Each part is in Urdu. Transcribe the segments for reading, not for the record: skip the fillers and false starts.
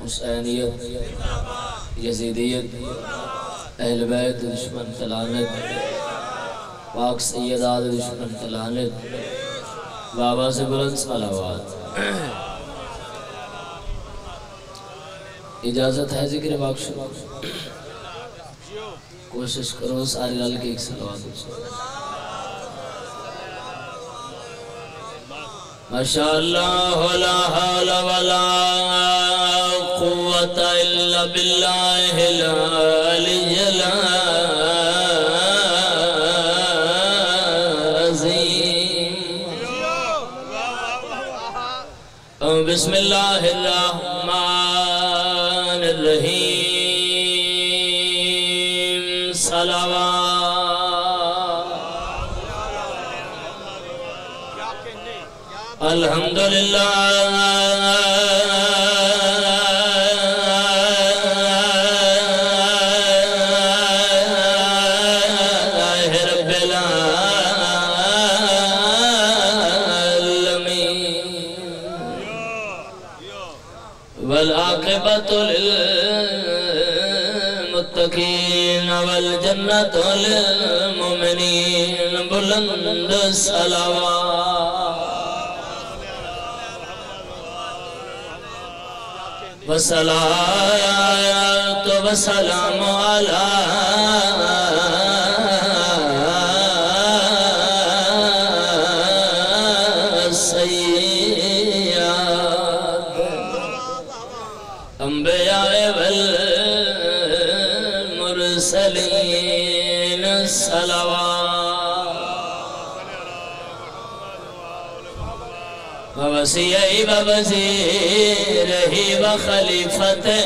حسینیت یزیدیت اہل بیت دشمن تلانت پاک سیدات دشمن تلانت بابا سے بلند صلوات اجازت ہے ذکر پاک شروع کوشش کرو ساری لال کے ایک صلوات ماشاءاللہ لا حول ولا قوة الا باللہ العلی العظیم بسم اللہ الرحمن الرحیم صلوات الحمدللہ رب العالمین والعاقبۃ للمتقین والجنۃ للمؤمنین بلند صلوات والصلاة والسلام على السيد أنبياء والمرسلين الصلوات ووصيئي ووزيره وخليفته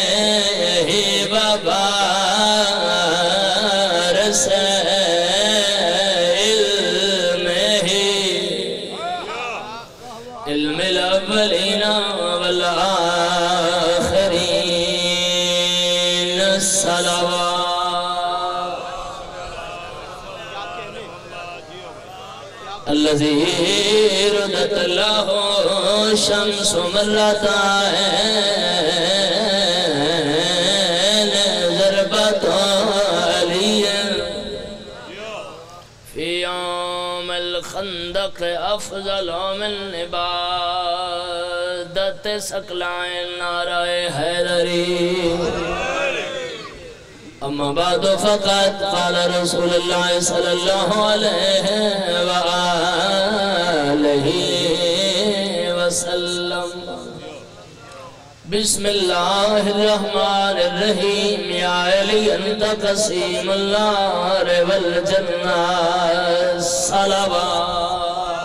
وبارس علم الأولين والآخرين الصلوات الذي ردت له شمس مرتين ضربة علي في يوم الخندق أفضل من عبادة سقلعين نار حيدري أما بعد فقد قال رسول الله صلى الله عليه وآله وسلم بسم الله الرحمن الرحيم يا علي أنت قسيم النار والجنة صلوات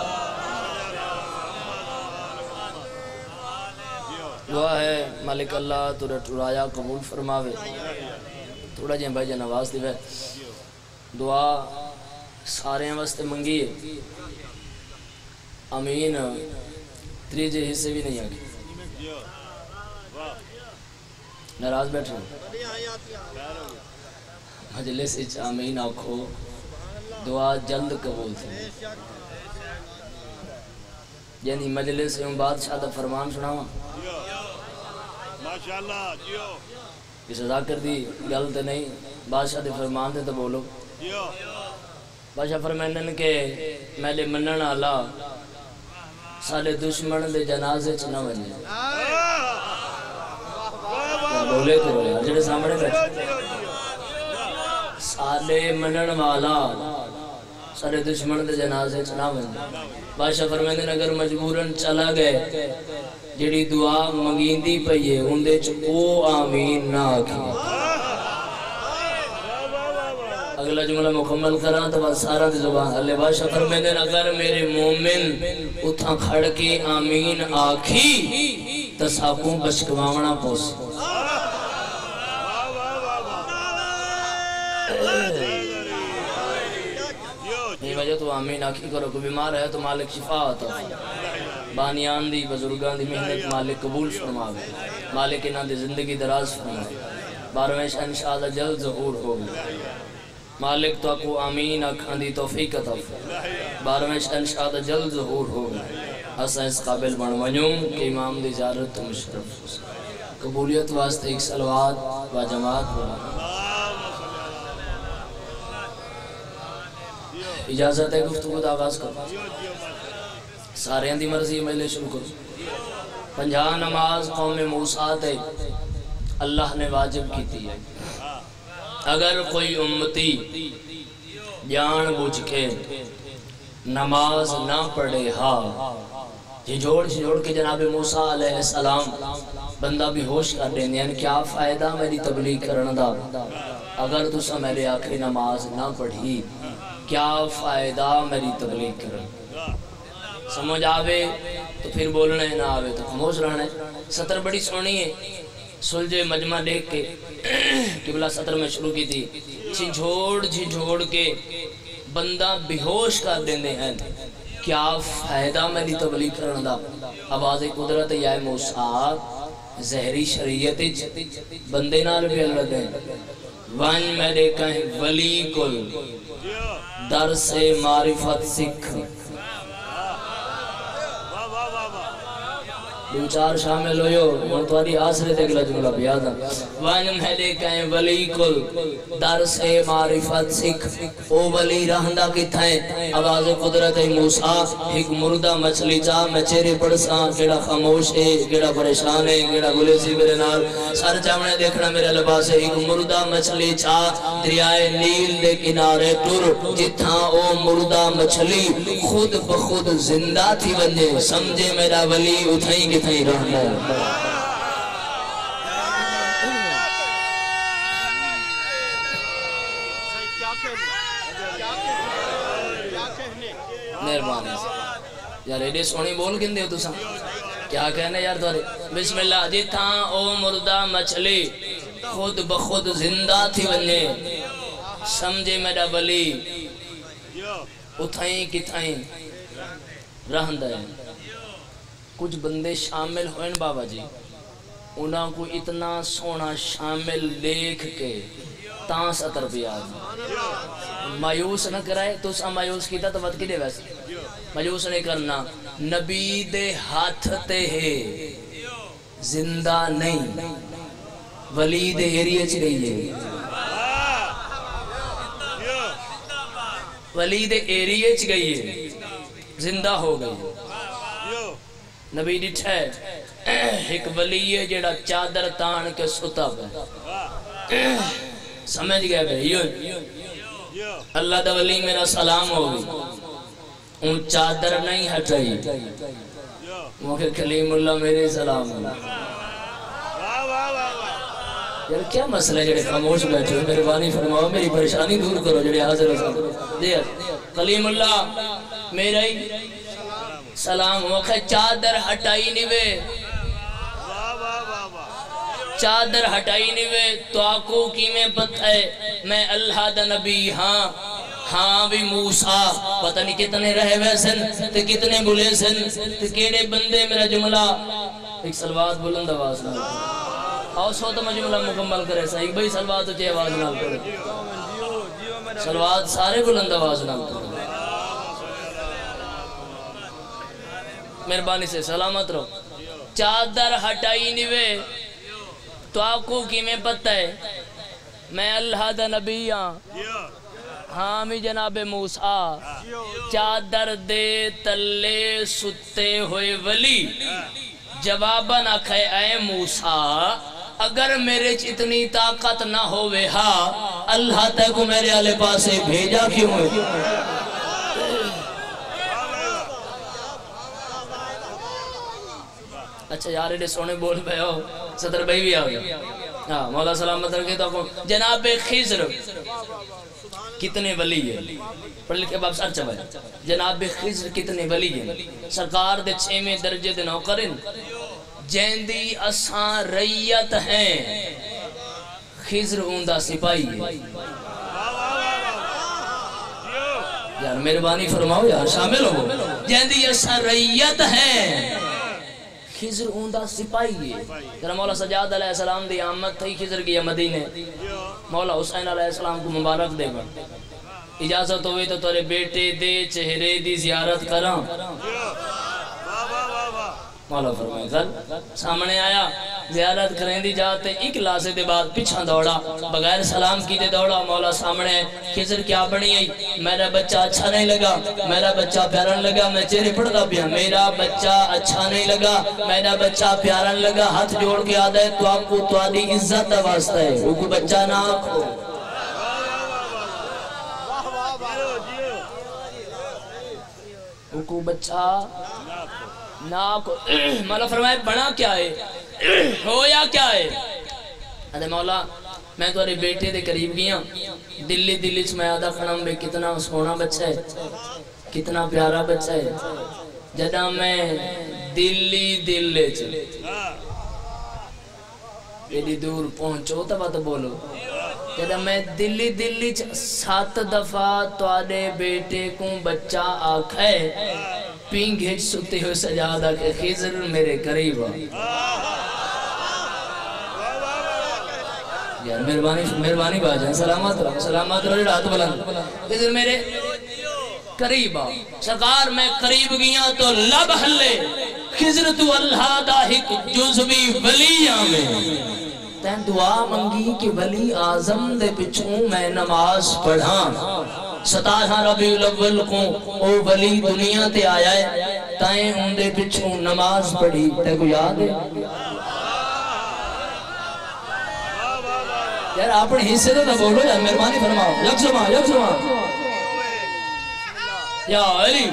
دعا ہے مالک اللہ تورا ٹرایا قبول فرماوے تھوڑا جہاں بھائی جان آواز دی دعا سارے واسطے منگی ہے آمین تریجے حصے بھی نہیں آگے ناراض بیٹھ رہے مجلس اچ آمین آکھو دعا جلد قبول تھی یعنی مجلس سے بادشاہ دا فرمان سناواں اس ادا کر دی غلط نہیں بادشاہ دے فرمان دے تو بولو بادشاہ فرمائنن کہ میلے منن آلا سالے دشمن دے جنازے چ نہ ونجے بولے تو بولے جڑے سامنے بیٹھے سالے منن والا سارے دشمن دے جنازے چ نہ ونجے بادشاہ فرمائنن اگر مجبوراً چلا گئے جڑی دعا منگیندی پئیے اندے چ او آمین نہ آکھی اگلا جملہ مکمل کراں تو بس سارا دی زبان اللہ بادشاہ فرمائندے اگر میرے مومن اتھاں کھڑ کے آمین آکھی تو ساکوں بشکواونا پوس یہ وجہ تو آمین آکھی کرو کوئی بیمار ہے تو مالک شفا ہوتا بانیان دی بزرگان دی محنت مالک قبول فرماوے مالک انہاں دی زندگی دراز فرماوے 12ویں انشاءاللہ جلد ظہور ہوگی مالک تو کو آمین اکھان دی توفیق عطا فرمائے 12ویں انشاءاللہ جلد ظہور ہوگی اساں اس قابل بن ونجوں کہ امام دی زیارت مشرف قبولیت واسطے ایک صلوات و جماعت بنا. اجازت ہے گفتگو دا آغاز کرو. سارے دی مرضی مجلے شروع کرو. 50 نماز قوم موسیٰ تے اللہ نے واجب کیتی ہے. اگر کوئی امتی جان بوجھ کے نماز نہ پڑھے جھجوڑ کے جناب موسیٰ علیہ السلام بندہ بھی ہوش کر دیں یعنی کیا فائدہ میری تبلیغ کرنا دا اگر تسا میرے آخری نماز نہ پڑھی کیا فائدہ میری تبلیغ کرنا. سمجھ آوے تو پھر بولنا ہے نہ آوے تو خاموش رہنا ہے. سطر بڑی سونی ہے سلج مجمع دیکھ کے قبلہ سطر میں شروع کی تھی. جھجوڑ کے بندہ بیہوش کر دیندے ہیں کیا فائدہ میری تبلیغ کرنا دا. آواز قدرت یا موسیٰ زہری شریعت بندے نال بھی اللہ دیں وان میرے کہیں ولی کل درس معرفت سکھ. دو چار شامل ہوئے اور تواری آسرے دیکھ لا جملہ بیادا. وان میرے کہیں ولی کل درس معرفت سکھ او ولی رہندہ کی تھائیں. آواز قدرت موسیٰ ایک مردہ مچھلی چاہ میں چہرے پڑساں گیڑا خاموش ہے گیڑا پریشان ہے گیڑا گلے سی میرے نال سر چاہنے دیکھنا میرے لباس ہے. ایک مردہ مچھلی چاہ دریائے نیل دے کنارے ٹر جتھاں او مردہ مچھلی خود بخود زندہ تھی ونجے سمجھے میرا ولی اتھائیں کتھائیں رہنا ہے. مہربانی یار ایڈے سونی بول گندے ہو تساں کیا کہنے یار تھوڑے. بسم اللہ جتھاں او مردہ مچھلی خود بخود زندہ تھی ونجے سمجھے میرا ولی اتھائیں کتھائیں رہندہ ہے. کچھ بندے شامل ہوئیں بابا جی انہاں کو اتنا سونا شامل دیکھ کے تاں سطر بھی آدھا مایوس نہ کرائے تو اس مایوس کیتا تو ود کی دے ویسے مایوس نہیں کرنا. نبی دے ہاتھ تے ہے زندہ نہیں ولی دے ایریے چ رہی ہے ولی دے ایریے چ گئی ہے زندہ ہو گئی. نبی ڈٹھا ہے ایک ولی ہے جیڑا چادر تان کے ستا ہے. سمجھ گئے بھائی اللہ دا ولی میرا سلام ہوگی ان چادر نہیں ہٹائی مجھے کلیم اللہ میرے سلام ہوگی. یار کیا مسئلہ ہے جڑے خاموش بیٹھے ہو میرے بانی فرماؤ میری پریشانی دور کرو جڑے حاضر ہو کلیم اللہ میرا ہی سلام ہوگا. چادر ہٹائی نہیں وے چادر ہٹائی نہیں وے تو آکو کی میں پتہ ہے میں اللہ دا نبی ہاں بھی موسیٰ پتہ نہیں کتنے رہے ہوئے سن تے کتنے بلے سن تے کیڑے بندے میرا جملہ ایک سلوات بلند آواز نہ آؤ سو تو میں جملہ مکمل کرے سا ایک بھائی سلوات اچھے آواز نہ کرے سلوات سارے بلند آواز نہ کرے. مہربانی سے سلامت رہو. چادر ہٹائی نہیں وے تو آقو کی میں پتہ ہے میں اللہ دا نبی ہاں میں جناب موسیٰ چادر دے تلے ستے ہوئے ولی جواباً آکھے اے موسیٰ اگر میرے اتنی طاقت نہ ہوئے اللہ تے کو میرے آلے پاسے بھیجا کیوں ہے. اچھا یار ایڈے سونے بول پہ ہو صدر بھائی بھی آگیا مولا سلامت رکھے تو جناب خضر کتنے ولی ہے پڑھ لکھے باب سر چوائے جناب خضر کتنے ولی ہے. سرکار دے 6ویں درجے دے نوکرن جیندی اساں ریت ہیں خضر اوندہ سپاہی ہے. یار مہربانی فرماؤ یار شامل ہو جیندی اساں ریت ہیں خضر اوندہ سپاہی ہے. کہ مولا سجاد علیہ السلام دی آمد تھی خضر کی مدینے مولا حسین علیہ السلام کو مبارک دے گا اجازت ہوئے تو تورے بیٹے دے چہرے دی زیارت کراں. مولا فرمائے کل سامنے آیا زیارت کریں دی جاتے ایک لاسے دے بعد پیچھا دوڑا بغیر سلام کی دے دوڑا مولا سامنے خضر کیا بنی آئی میرا بچہ اچھا نہیں لگا میرا بچہ پیارا لگا میں چہرے پڑھتا پیا میرا بچہ اچھا نہیں لگا میرا بچہ پیارا لگا ہاتھ جوڑ کے آدھا ہے تو آپ کو تو آدھی عزت واسطہ ہے وہ کو بچہ نہ آکھو وہ کو بچہ نہ آکھو مولا فرمائے بنا کیا ہے ہویا کیا ہے ادھے مولا میں تو بیٹے دے قریب گیا دلی میں آدھا کھڑم بے کتنا سونا بچہ ہے کتنا پیارا بچہ ہے جدہ میں دلی چلے ایڈی دور پہنچو تبا تو بولو جدہ میں دلی 7 دفعہ تو آدھے بیٹے کو بچہ آکھے پینگ ہٹ سکتے ہوئے سجادہ کہ خضر میرے قریب یار مہربانی باجان سلامات رہے رات بلند خضر میرے قریب سرکار میں قریب گیا تو لب ہلے خضر تو اللہ دا ہک جزوی ولی آمیں تین دعا منگی کہ ولی آزم دے پچھوں میں نماز پڑھاں 17 ربیع الاول کو او ولی دنیا تے آیا ہے تائیں ان دے پچھوں نماز پڑھی تے کو یاد ہے یار اپنے حصے تو نہ بولو یار مہربانی فرماؤ یک زمان یا علی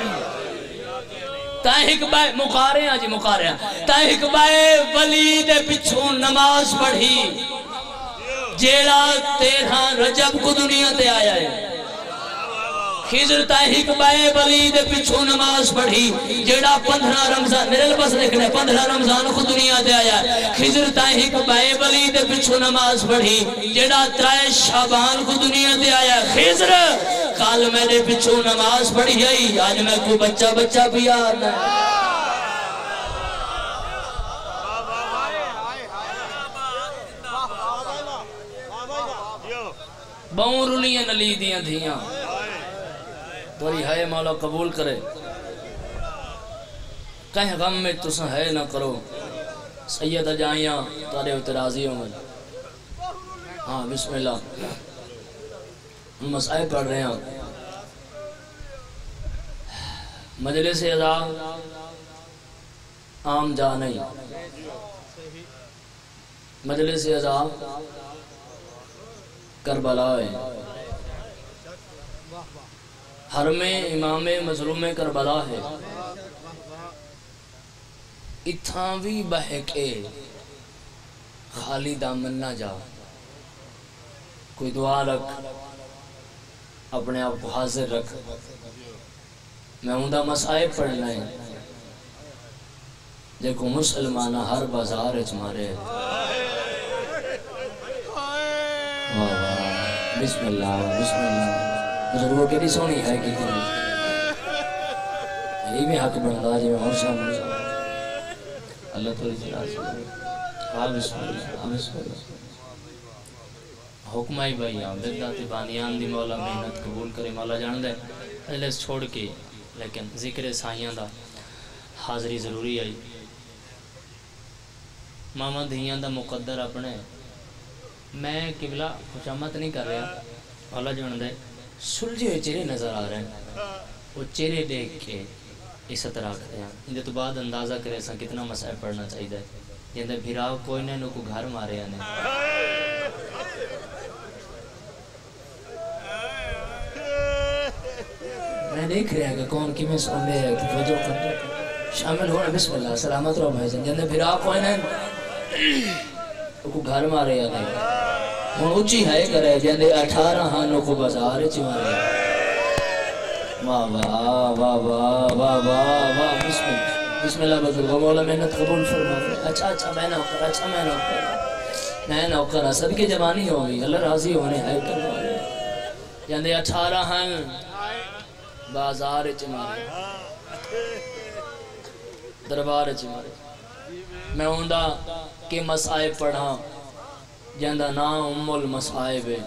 تاہک بائے مقارعہ جی مقارعہ تاہک بائے ولی دے پچھوں نماز پڑھی جیڑا 13 رجب کو دنیا تے آیا ہے خضر تاہک بائے ولی دے پچھوں نماز پڑھی جیڑا 15 رمضان میرے لپس لکھنے 15 رمضان کو دنیا تے آیا ہے خضر تاہک بائے ولی دے پچھوں نماز پڑھی جیڑا 3 شعبان کو دنیا تے آیا ہے خضر کال میں نے پچھو نماز پڑھی آئی آج میں کو بچہ بھی آنا ہے بہن رلیاں نلی دیاں دھیاں توری ہے مولا قبول کرے کہیں غم میں تسا ہے نہ کرو سید جائیاں تارے اترازی ہوں ہاں بسم اللہ مسائل پڑھ رہے ہیں مجلس اعضاء عام جا نہیں مجلس اعضاء کربلا ہے حرم امام مظلوم کربلا ہے اتھاوی بہکے خالی دامن نہ جا کوئی دعا رکھ اپنے آپ کو حاضر رکھ میں اندہ مسائب پڑھنا ہے دیکھو مسلمانہ ہر بازار اچمارے بسم اللہ بزرگوں کے بھی سونی ہے کہ یہ بھی حق بڑھتا جی میں اور شامل اللہ تعالیٰ جلال بسم اللہ حکم آئی بھائی آمدر داتی بانیان دی مولا محنت قبول کرے مولا جان دے اجلس چھوڑ کے لیکن ذکر سائیاں دا حاضری ضروری آئی ماما دھیاں دا مقدر اپنے میں قبلہ خوشامت نہیں کر رہا مولا جان دے سلجھے ہوئے چہرے نظر آ رہے ہیں وہ چہرے دیکھ کے اس طرح کرتے ہیں ان دے تو بعد اندازہ کرے سا کتنا مسائل پڑھنا چاہیے جن دے بھیراو کوئی نے کو گھر مارے آنے میں دیکھ رہا ہے کہ کون کی میں سن رہے ہیں کہ وجہ کر شامل ہونا بسم اللہ سلامت رہو بھائی جن دے بھیراو کوئی نے کو گھر مارے آنے ہون اچھی ہے کرے جن دے 18 ہانوں کو بازار چی مارے واہ واہ واہ واہ واہ واہ بسم اللہ بزرگو مولا محنت قبول فرما اچھا میں نوکر اسد کی جوانی ہوگی اللہ راضی ہونے ہے کروانے جاندے 18 ہیں بازار چمارے دربار چمارے میں ہوندہ کہ مسائب پڑھا جاندہ نام ام المسائب ہے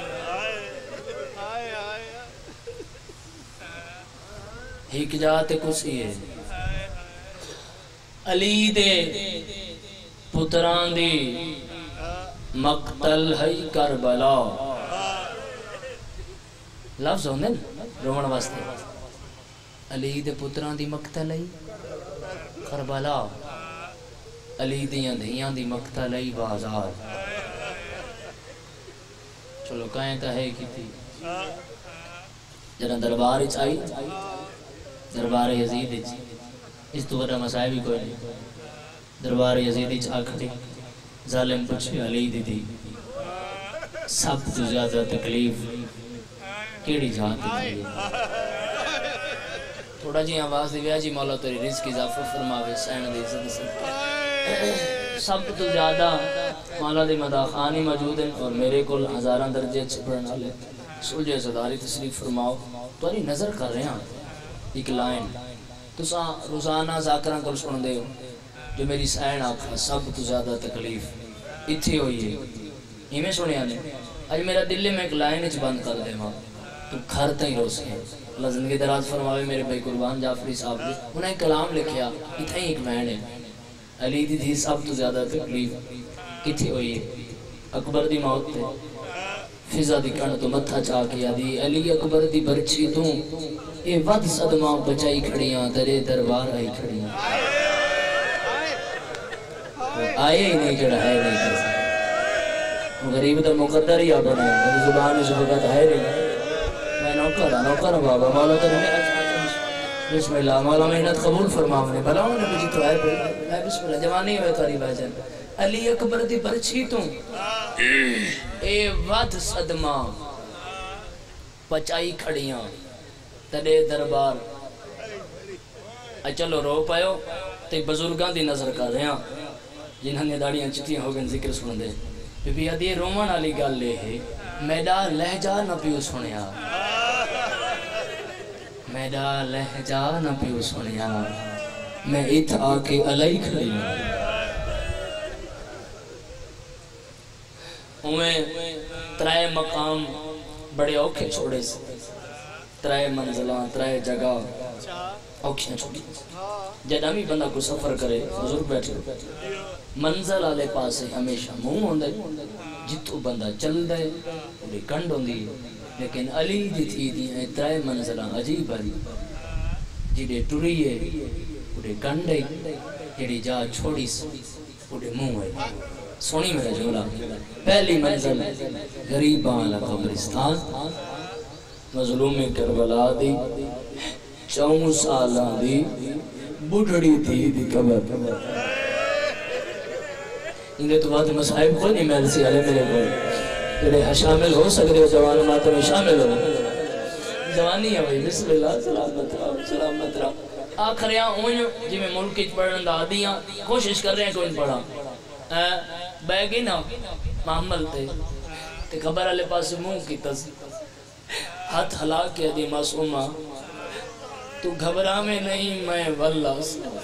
ہک جاتے کسی ہے علی دے پتران دی مقتل ہے کربلا لفظ ہوندے نا رومن واسطے علی دے پتران دی مقتل ہے کربلا علی دیاں دھیاں دی مقتل ہے بازار چلو کہیں تا ہے کی تھی جنہاں دربار آئی دربار یزید اس تو بڑا مسائل بھی کوئی نہیں دربار یزید آکھڑی ظالم پوچھے علی دی تھی سب تو زیادہ تکلیف کیڑی جہاں تھی تھوڑا جی آواز دی ویا جی مولا تیری رزق اضافہ فرماوے سین دی عزت سے سب تو زیادہ مولا دی مداخانی موجود ہیں اور میرے کل ہزاراں درجے چھپڑنا لے سلجھے صداری تشریف فرماؤ تو انی نظر کر رہے ہیں ایک لائن تو روزانہ ذاکران کل سن دے ہو جو میری سین آکھا سب تو زیادہ تکلیف اتھی ہوئی ہے یہ میں سنے آنے آج میرا دل میں ایک لائن اچھ بند کر دے ماں تو گھر تھی روز کے اللہ زندگی دراز فرماوے میرے بھائی قربان جعفری صاحب نے انہیں ایک کلام لکھیا اتھا ہی ایک بہن ہے علی دی تھی سب تو زیادہ تکلیف کتھی ہوئی ہے اکبر دی موت تے فضا دی کن تو متھا چاہ کیا دی علی اکبر دی برچی تو اے ود صدمہ بچائی کھڑیاں ترے دربار آئی کھڑیاں آئے ہی نہیں جڑا ہے نہیں کر سکتا غریب تو مقدر ہی آپنے میری زبان اس وقت ہے نہیں میں نوکر بابا مولا تو بسم اللہ مولا محنت قبول فرماؤنے بھلا انہوں نے مجھے تو آئے میں بسم اللہ جوانی ہوئے قریب آجن علی اکبر دی برچھی تو اے ود صدمہ پچائی کھڑیاں تڑے دربار چلو رو پائیو تے بزرگاں دی نظر کر رہے ہیں جنہاں نے داڑیاں چٹیاں ہو گئے ذکر سن دے بی بی آدھی رومن علی گل لے ہے میڈا لہجہ نہ پیو سنیا میڈا لہجہ نہ پیو سنیا میں ات آکے علی کھڑی ہمیں ترائے مقام بڑے اوکھے چھوڑے سے ترائے منزلان ترائے جگہ اوکھیاں چھوڑی جدہ بھی بندہ کو سفر کرے بزرگ بیٹھے منزل آلے پاسے ہمیشہ منہ ہوندے جتو بندہ چل دے انہیں کنڈ ہوندی لیکن علی دی تھی دی ترائے منزلان عجیب ہے جیڑے ٹوریے انہیں کنڈے جیڑی جا چھوڑی سے انہیں منہ ہے سونی میرا جولا پہلی منزل غریبان قبرستان مظلوم کربلا دی 4 سالان دی بڑھڑی دی قبر انہیں تو بات مسائب کو نہیں میل سی علی میرے کو جڑے شامل ہو سکتے ہو جوان ماتوں میں شامل ہو جوانی ہے بھائی بسم اللہ سلامت رہا آخریاں اونج جی میں ملک کی پڑھن دا دیاں کوشش کر رہے ہیں کوئی پڑھا بیگی نا محمل تے خبر علی پاس منہ کی ہاتھ ہلا کے دی معصومہ تو گھبرا میں نہیں میں واللہ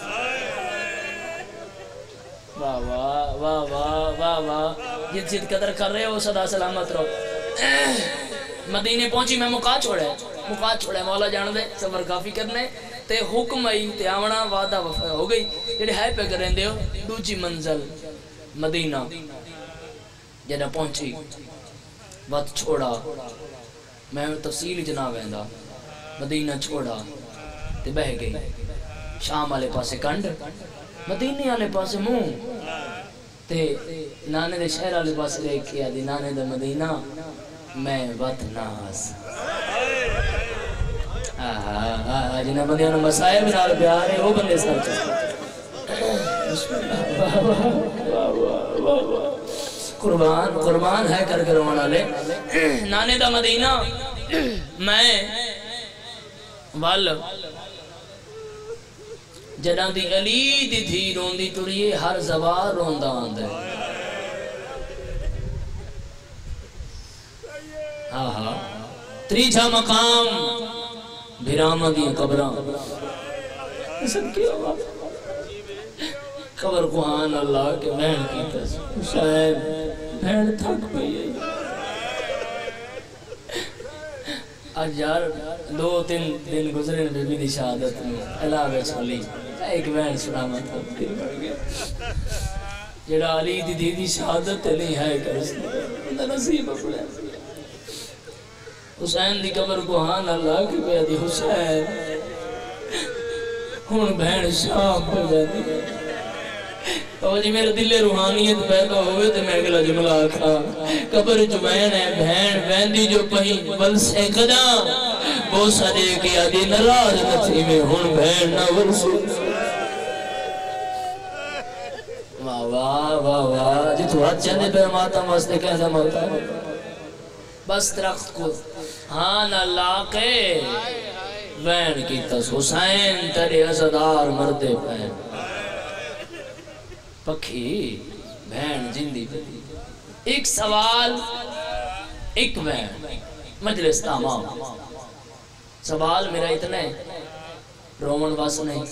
واہ واہ واہ واہ واہ واہ یہ جد قدر کر رہے ہو صدا سلامت رہو مدینے پہنچی میں مقا چھوڑے مولا جان دے سفر کافی کرنے تے حکم آئی تے آونا وعدہ وفا ہو گئی جڑے ہے پہ کریں دے ہو دوجی منزل مدینہ جنہ پہنچی وقت چھوڑا میں تفصیل جناب ہے مدینہ چھوڑا تے بہ گئی شام والے پاسے کنڈ مدینے والے پاسے منہ تے نانے دے شہر والے پاسے لے کے دی نانے دے مدینہ میں وط ناس جنہ بندیاں نو مسائل نال پیار ہے وہ بندے سر قربان ہے کر کر وانا لے نانے دا مدینہ میں وال جڑاں دی علی دی تھی روندی ٹریے ہر زبار روندا آندا ہاں تریجا مقام بھرامہ دی قبراں قبر قرآن اللہ کے بہن کی تصویر شاید بہن تھک پئی ہے آج یار 2-3 دن گزرے بی بی دی شہادت میں علاوہ چھولی ایک بہن سلامت ہو پھر مر گیا جڑا علی دی دیدی شہادت نہیں ہے کر نصیب اپنے حسین دی قبر کو ہان اللہ کی بیدی حسین ہون بہن شام پر جاتی اور جی میرے دل روحانیت پیدا ہوئے تو میں اگلا جملہ آکھا قبر جو بہن ہے بہن بہندی جو پہی بل سے قدام وہ سدے کی آدھی نراز نتھی میں ہون بہن نہ ورسو واہ واہ واہ واہ جی تو ہاتھ چندے پر ماتم واسطے کیسا ملتا ہے بس درخت کو ہاں نہ لاقے بین کی تس حسین تیرے عزدار مردے بین پکھی بین جندی پتی ایک سوال ایک بین مجلس تمام سوال میرا اتنا ہے رومن بس نہیں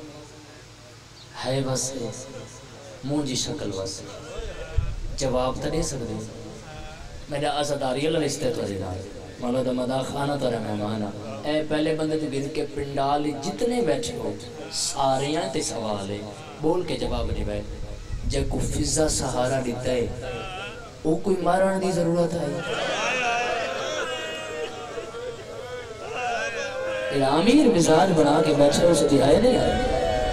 ہے بس مونجی شکل بس جواب تا نہیں سکتے میرا عزداری اللہ رشتے تو عزدار مولا دا مدا خانہ تو رہا مہمانا اے پہلے بندے تو گر کے پنڈالی جتنے بیٹھے ہو ساریاں تے سوال ہے بول کے جواب نہیں بیٹھ جب کو فضا سہارا دیتا ہے وہ کوئی ماران دی ضرورت ہے امیر مزاج بنا کے بیٹھے اسے دہائے نہیں آئے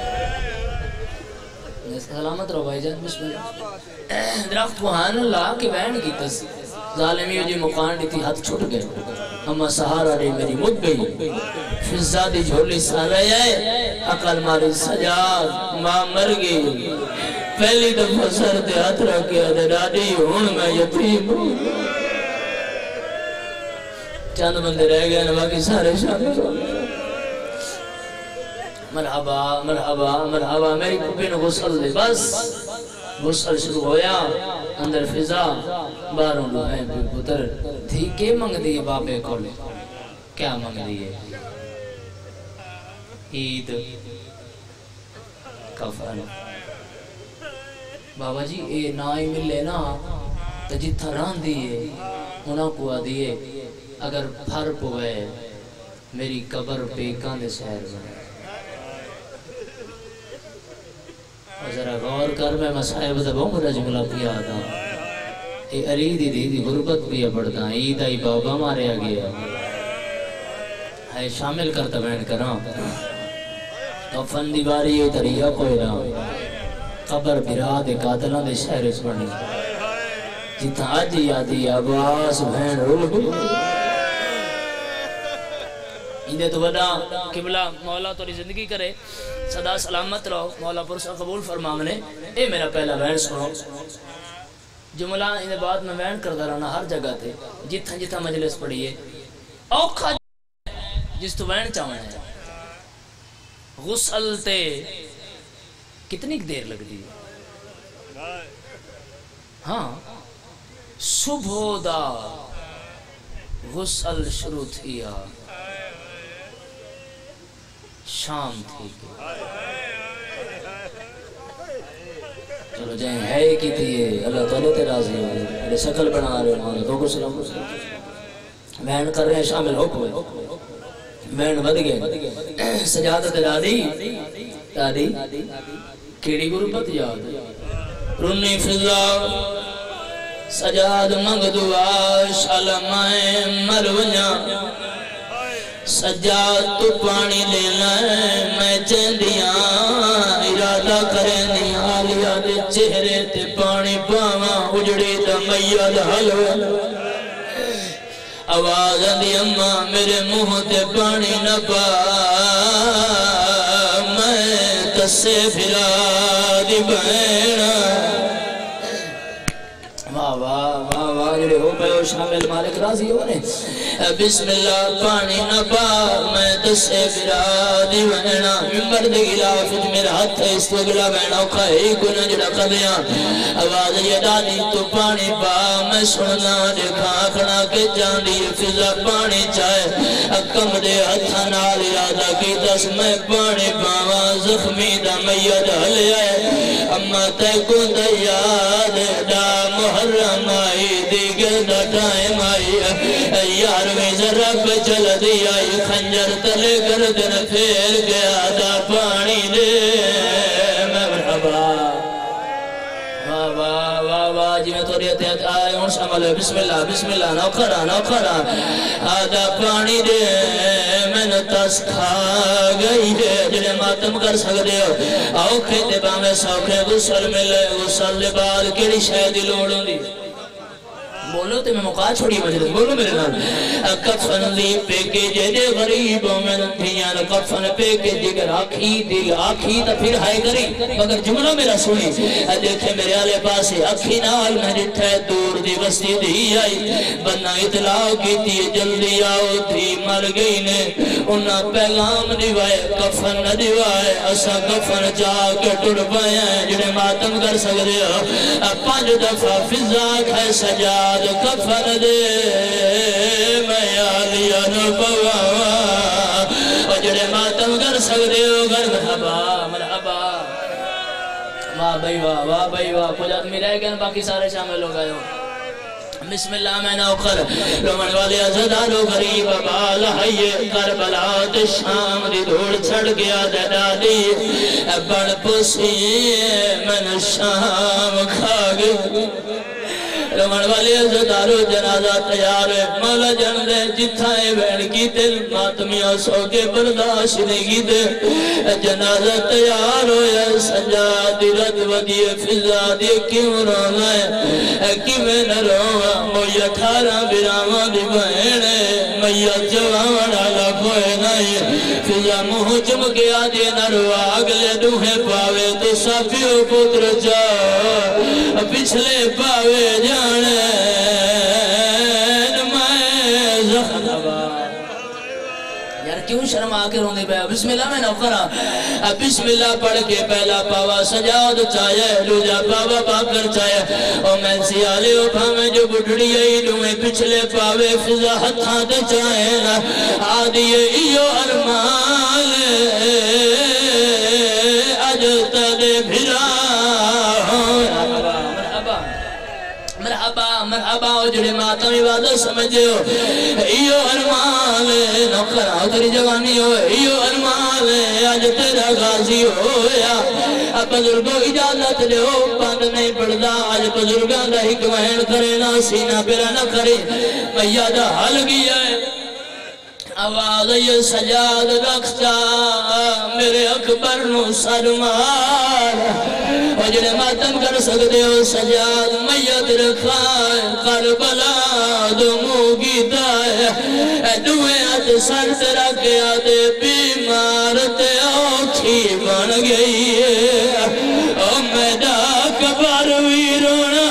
سلامت رہو بھائی جان بسم اللہ درخت وہان اللہ کے بین کی تس ظالمیوں جی مقان دیتی ہاتھ چھوٹ گئے اما سہارا رہی میری مد گئی فضا دی جھولی سا رہے آئے عقل ماری سجاد ماں مر گئی پہلی دفعہ سر دے ہاتھ رکھے دے ڈاڈی ہون میں یتیم چند بندے رہ گئے نا باقی سارے شامل ہو گئے مرحبا مرحبا مرحبا میری پپی نے غسل دے بس غسل شروع ہویا اندر فضا باروں لوہیں پہ پتر تھی کے منگ دیئے بابے کھولے کیا منگ دیئے عید کفن بابا جی اے نائی ملے نا تو جتھا ران دیئے انہاں کو دیئے اگر پھر پوئے میری قبر پہ کاندے سہر بنے اور ذرا غور کر میں مسائب دبوں میرا جملہ کیا آتا اے علی دی دی غربت بھی پڑھتا عید آئی بابا مارے آگیا ہے شامل کرتا بین کراں کفن دی باری یہ طریقہ کوئی نہ قبر برا دے قاتلہ دے شہر اس بڑھنی جتا آج یادی عباس بہن رول گو اندے تو بڑا قبلہ مولا توری زندگی کرے صدا سلامت رہو مولا پرسا قبول فرمامنے اے میرا پہلا وین سنو جملہ اندے بعد میں وین کردہ رہنا ہر جگہ تھے جتھا جتھا مجلس پڑھئے اوکھا جس تو وین چاہویں ہے غسل تے کتنی دیر لگ دی ہاں صبح دا غسل شروع تھیا شام تھی چلو جائیں ہے کی تھی اللہ تعالیٰ تے راضی ہو گئے میرے شکل بنا رہے ہیں دو کو سلام بہن کر رہے ہیں شامل ہو کوئے بہن بد گئے سجادت دادی کیڑی غربت یاد رنی فضا سجاد منگ دعا شالمائیں مرونیاں سجاد تو پانی لینا ہے میں چندیاں ارادہ کرنی آلیا دے چہرے تے پانی پاواں اجڑی دا میاد حلو آواز دی اماں میرے منہ تے پانی نہ پا میں تسے پھرا دی بہن واہ واہ واہ واہ جڑے ہو پہ ہو شامل مالک راضی ہونے بسم اللہ پانی نہ پا میں تسے پھرا دی بہنا ممبر دے گلافت میرا ہاتھ ہے اس تو گلا بہنا کھائی گنا جڑا قدیاں آواز یہ دادی تو پانی پا میں سننا دیکھا کھڑا کے جاندی فضا پانی چاہے اکم دے ہتھا نال ارادہ کی دس میں پانی پاواں زخمی دا میاد حل آئے اما تے کو دیاد دا محرم آئی دیگر دا ٹائم آئی یارویں ذرب چل دی آئی خنجر تلے گردن پھیر گیا دا پانی دے مرحبا جی میں تھوڑی اتحاد آئے ہوں شامل ہے بسم اللہ نوکرہ آدھا پانی دے میں نتاس کھا گئی ہے جنہیں ماتم کر سکتے ہو آؤ کھیتے باہمیں سوکھے غسل ملے غسل لے بعد کیڑی شہدی لوڑوں دی بولو تے میں موقع چھوڑی مجلس بولو میرے نام کفن لی پہ کے جے غریبوں میں نتھیاں کفن پہ کے جگر آکھی دل آکھی تا پھر ہائے کری مگر جملہ میرا سنی دیکھے میرے آلے پاسے اکھی نال میں جٹھے دور دی بستی دی آئی بنا اطلاع کی تھی جلدی آؤ تھی مر گئی نے انہا پیغام دیوائے کفن نہ دیوائے اسا کفن جا کے ٹوڑ پائے ہیں جنہیں ماتم کر سکتے ہو 5 دفعہ فضاک ہے سجاد کفن دے میں آلیا نبوا اور جڑے ماتم کر سکتے ہو گر مرحبا واہ بھائی واہ کچھ آدمی رہ گئے باقی سارے شامل ہو گئے ہو بسم اللہ میں نوکر رومن والے ازدارو غریب بال حیے کربلات شام دی دوڑ چھڑ گیا دادی بڑ پسی من شام کھا گئے رومن والے ازدارو جنازہ تیار ہے مولا جن دے جتھائے بین کی دل ماتمیاں سو کے برداشت نہیں کی دے جنازہ تیار ہویا سجادی رد ودی فضا دی کیوں رونا ہے کیویں نہ رونا مویا 18 براما دی بہنے میا جوان آگا کوئے نہیں فضا مہ چمکیا دی نہ روا اگلے دوہے پاوے تو سافیو پتر جاؤ پچھلے پاوے جانے میں زخنبا یار کیوں شرم آکے روندے پہ بسم اللہ میں نوکرہ بسم اللہ پڑھ کے پہلا پاوا سجاد چاہے دوجا پاوا پاکر چاہے او میں سیالے او پھامے جو بڑھڑی آئی دوئے پچھلے پاوے فضا ہتھاں دے چاہے آدھی ایو ارمان اجتا دے بھرا مرحبا جڑے ماتم عبادت سمجھے ہو ایو ارمان نوکرہ تیری جوانی ہو ایو ارمان آج تیرا غازی ہویا اب بزرگوں اجازت لے ہو پاند نہیں پڑھدا آج بزرگاں دا حکمین کرے نا سینہ پیرا نہ کرے میادہ حل گیا ہے آواز یہ سجاد رکھتا میرے اکبر نو سرمار اور جنہیں ماتم کر سکتے ہو سجاد میت رکھائے کربلا دو موگی دائے دوئے آت سر تیرا کیا دے بیمار تے اوکھی بن گئی ہے او میڈا کبار ویرونا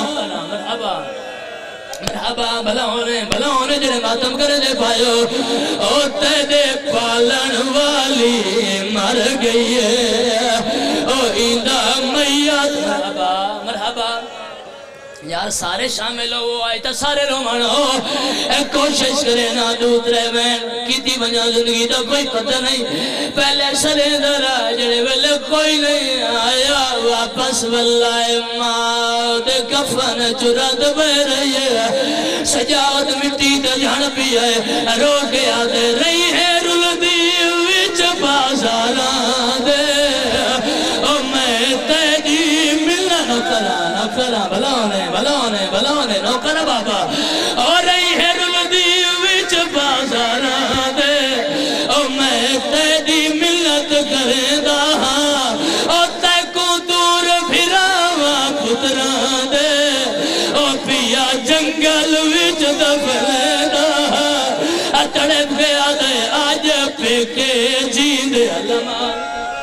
مرحبا بھلا ہونے جنہیں ماتم کر دے پائیو او تیدے پالن والی مر گئی ہے او ایندہ میت مرحبا یار سارے شامل ہو وہ آئیتا سارے رومان ہو کوشش کرے نا دوترے میں کیتی بنیا زندگی تو کوئی پتہ نہیں پہلے سرے درہ جڑے ویلے کوئی نہیں آیا واپس واللہ ماں دے کفن چرد بے رہی ہے سجاد مٹی دے جھن پی ہے رو کے آدھے رہی ہے رول دی وچ بازاران دے او میں تیجی ملنا نوکرہ بھلاونے نوکرہ بابا اور رہی ہے رول دی وچ بازاران دے او میں تیجی ملت کریں دا او تے کو دور پھراوا پتران دے او پیا جنگل وچ دفنے دا تڑپ گیا دے آج پہ کے جیند علمان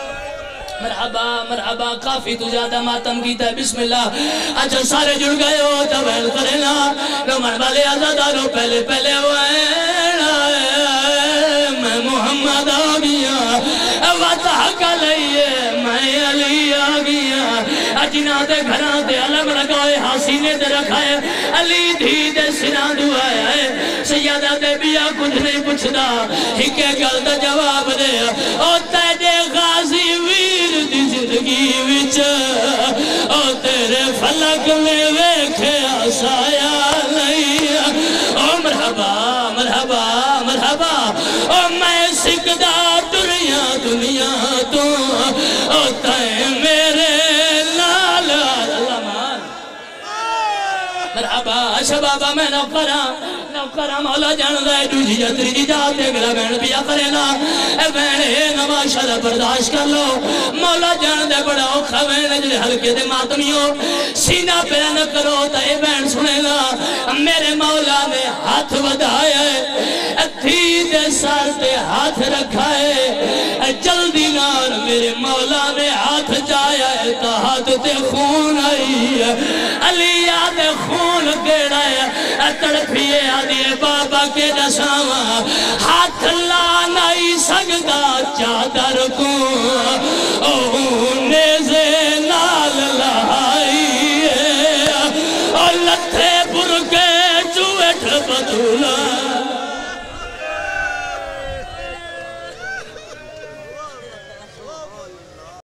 مرحبا کافی تو زیادہ ماتم کیتا ہے بسم اللہ اچھا سارے جڑ گئے ہو تویل کرنا رومن والے آزاداروں پہلے وین آئے میں محمد آگیا وطح کا لئیے میں علی آگیا جنہ دے گھران دے علم لگائے حسینے دے رکھائے علی دھی دے سنان دعائے آئے سیادہ دے بیا کچھ نہیں پوچھدا ہکے گل دا جواب دے او تیجے غازی ویر دی زندگی وچ او تیرے فلک میں ویکھے آسایا نہیں او مرحبا او میں سکدہ دنیا تو او تائیں میرے لال شبابا میں نوکرہ مولا جان دے دوجی جتری جات اگلا بین بیا کرینا اے بین اے نماشا دا برداشت کر لو مولا جان دے بڑا اوکھا بین جلے حلقے دے ماتمیوں سینہ پہ نہ کرو تا اے بین سنے گا میرے مولا نے ہاتھ بدھایا ہے تھی دے سار تے ہاتھ رکھا ہے جلدی نار میرے مولا نے ہاتھ جایا ہے تا ہاتھ تے خون آئی ہے علی آدھے خون گیڑا ہے تڑپیے آدھے بابا کے دساما ہاتھ لانا ہی سگدا چادر کو نیزے نال لائی اور لتھے برکے چویٹھ بدولا